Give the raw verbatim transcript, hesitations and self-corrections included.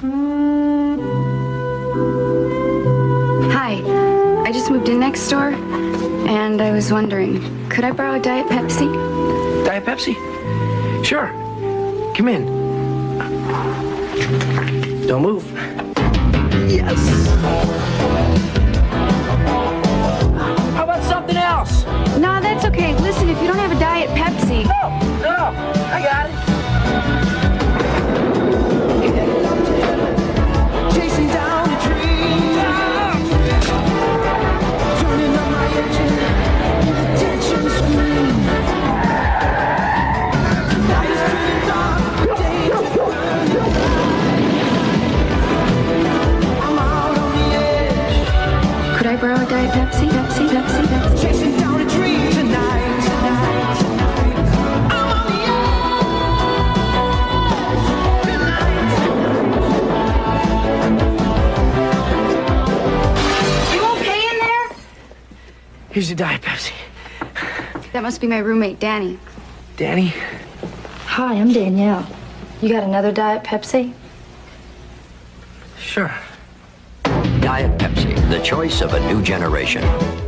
Hi, I just moved in next door, and I was wondering, could I borrow a Diet Pepsi? Diet Pepsi? Sure. Come in. Don't move. Yes. How about something else? No, that's okay. Listen, if you don't have a Diet Pepsi... No, no, I got it. Chasing down a dream. Turning on my engine. Attention screen. Night is turning dark. Day is burning. I'm out on the edge. Could I borrow a Diet Pepsi? Pepsi, Pepsi, Pepsi. Chasing down a dream tonight, tonight, tonight. I'm on the edge. Tonight. You okay in there? Here's your Diet Pepsi. That must be my roommate, Danny. Danny? Hi, I'm Danielle. You got another Diet Pepsi? Sure. Diet Pepsi, the choice of a new generation.